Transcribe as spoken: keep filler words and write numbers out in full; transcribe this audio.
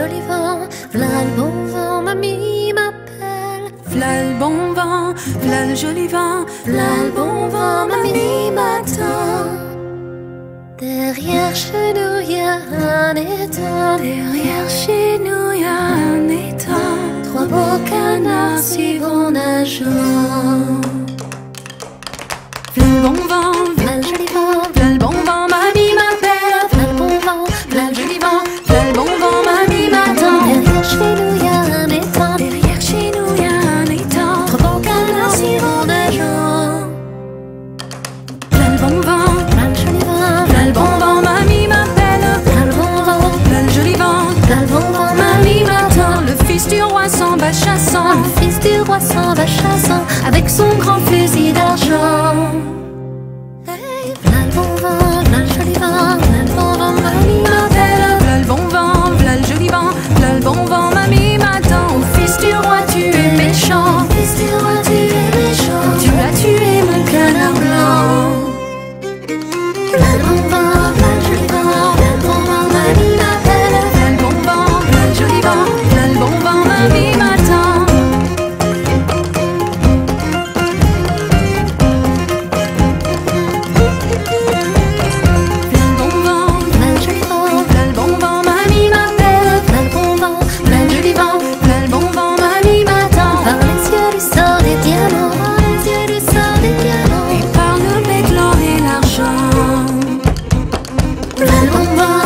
joli vent, v'là le bon vent, mamie m'appelle. V'là le bon vent, v'là le joli vent, V'là le bon vent, mamie m'attend. Derrière chez nous y'a un étang. derrière chez nous y a un étang. Trois beaux canards s'y vont nageant. V'là le bon vent, V'là le joli vent, v'là le bon vent, mamie m'appelle. v'là le bon vent, V'là le joli vent, v'là le bon vent, mamie m'attend. derrière chez nous y'a un étang. Derrière chez nous y a un étang. Trois beaux canards s'y vont nageant. V'là le bon vent, V'là le joli vent, v'là le bon vent, mamie m'appelle. v'là le bon vent, V'là le joli vent, v'là le bon vent, mamie m'attend. Le fils du roi s'en va chassant, Le fils du roi s'en va chassant avec son grand fusil d'argent. Hey, v'là le bon vent, v'là le joli vent, v'là le bon vent, mamie m'appelle. V'là le bon vent, v'là le joli vent, v'là le bon vent, mamie m'attend. Ô fils du roi, tu es méchant, Fils du roi, tu es méchant. tu as tué mon canard blanc. V'là le bon vent, v'là le joli vent, v'là le bon vent, mamie m'appelle. V'là le bon vent, v'là le joli vent, v'là le bon vent, mamie m'attend. V'là le bon vent, V'là le joli vent, v'là le bon vent, mamie m'appelle. v'là le bon vent, v'là le joli vent. V'là le bon vent, mamie m'attend. Par les yeux du sort des diamants, par les yeux du sort des diamants. Et par le bec, l'or et l'argent. V'là le bon vent,